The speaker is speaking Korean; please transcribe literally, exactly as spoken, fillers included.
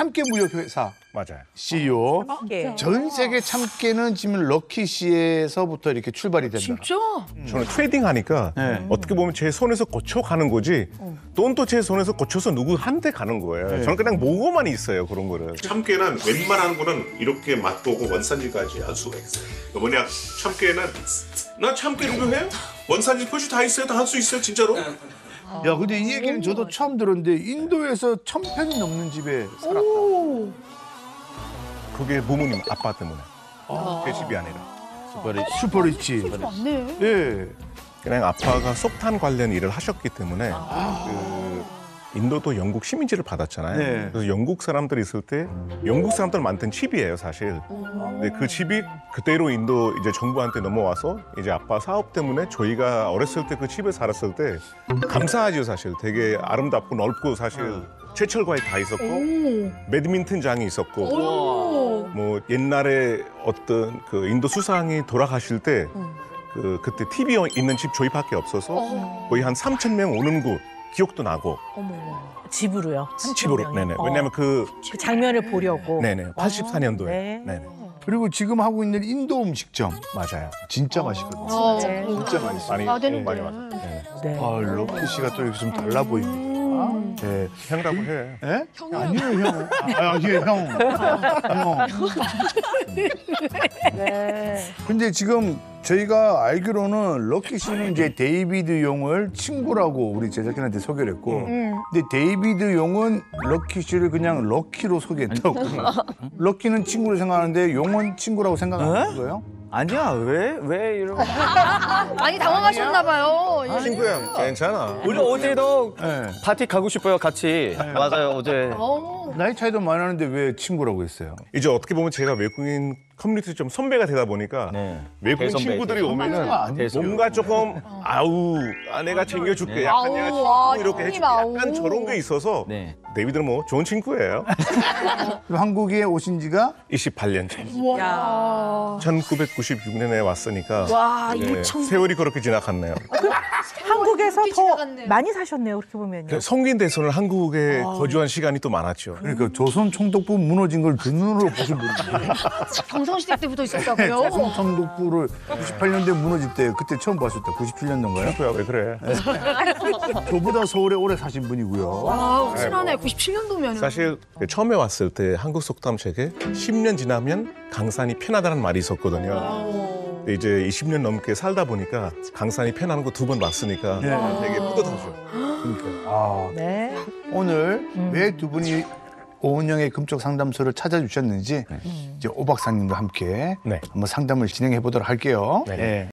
참깨 무역회사 맞아요. 씨이오. 참깨. 전 세계 참깨는 지금 럭키씨에서부터 이렇게 출발이 된다. 진짜? 저는 트레이딩 하니까 네. 어떻게 보면 제 손에서 거쳐 가는 거지 돈도 제 손에서 거쳐서 누구한테 가는 거예요. 네. 저는 그냥 보고만 있어요, 그런 거를. 참깨는 웬만한 거는 이렇게 맛보고 원산지까지 알 수가 있어요. 그 뭐냐, 참깨는 나 참깨 리뷰해요? 원산지 표시 다 있어요? 다 할 수 있어요, 진짜로? 야, 근데 이 얘기는 저도 처음 들었는데 인도에서 천 평이 넘는 집에 살았다. 그게 부모님 아빠 때문에. 제 집이 아니라. 슈퍼리치. 맞네. 예. 그냥 아빠가 석탄 관련 일을 하셨기 때문에 그 인도도 영국 시민지를 받았잖아요. 네. 그래서 영국 사람들이 있을 때 영국 사람들 만든 칩이에요, 사실. 근데 그 칩이 그대로 인도 이제 정부한테 넘어와서 이제 아빠 사업 때문에 저희가 어렸을 때 그 칩에 살았을 때 감사하죠, 사실. 되게 아름답고 넓고 사실 제철과일 다 있었고 배드민턴장이 있었고 뭐 옛날에 어떤 그 인도 수상이 돌아가실 때 그 그때 티비 있는 집 저희밖에 없어서 거의 한 삼천 명 오는 곳 기억도 나고. 집으로요? 집으로. 네네. 어. 왜냐하면 그 그 장면을 보려고. 네네. 팔십사 년도에. 네. 네네. 그리고 지금 하고 있는 인도 음식점 맞아요. 진짜 맛있거든요. 어. 네. 진짜 맛있어. 많이 아, 되는데. 많이 맞아요. 네. 네. 아, 럭키씨가 또 이렇게 좀 달라 보입니다. 네. 형이라고 해. 예? 아니요, 형. 아, 예, 형. 형. 네. 근데 지금 저희가 알기로는 럭키 씨는 이제 데이비드 용을 친구라고 우리 제작진한테 소개를 했고, 근데 데이비드 용은 럭키 씨를 그냥 럭키로 소개했다고. 럭키는 친구로 생각하는데 용은 친구라고 생각하는 거예요? 아니야, 왜? 왜 이런 거? 많이 당황하셨나 봐요. 친구야, 괜찮아. 우리 어제도 네. 파티 가고 싶어요, 같이. 맞아요, 어제. 어. 나이 차이도 많이 나는데 왜 친구라고 했어요? 이제 어떻게 보면 제가 외국인 커뮤니티 좀 선배가 되다 보니까 네. 외국인 대선배, 친구들이 대선배. 오면은 아니죠. 뭔가 조금 아우 아, 내가 챙겨줄게 약간 아우, 내가 아, 친구 이렇게 형님, 해줄게 약간 아우. 저런 게 있어서 네. 데이비드는 뭐 좋은 친구예요. 그럼 한국에 오신 지가 이십팔 년 전. 야. 천구백구십육 년에 왔으니까 와, 네, 이천. 세월이 그렇게 지나갔네요. 한국에서 이렇게 더 지나갔네요. 많이 사셨네요, 그렇게 보면요. 성인 돼서는 한국에 거주한 시간이 또 많았죠. 그러니까 조선 총독부 무너진 걸 두 눈으로 보신 분인데 경성시대 때부터 있었다고요? 조선 총독부를 구십팔 년도에 무너질 때 그때 처음 봤을 때 구십칠 년도인가요? 친구야 왜 그래? 저보다 서울에 오래 사신 분이고요. 와, 친하네. 구십칠 년도면. 사실 처음에 왔을 때 한국 속담책에 십 년 지나면 강산이 편하다는 말이 있었거든요. 근데 이제 이십 년 넘게 살다 보니까 강산이 편한 거 두 번 봤으니까 되게 뿌듯하죠. 그러니까 아, 네. 오늘 왜 두 분이 오은영의 금쪽 상담소를 찾아주셨는지 이제 오 박사님과 함께 네. 한번 상담을 진행해 보도록 할게요. 네. 예.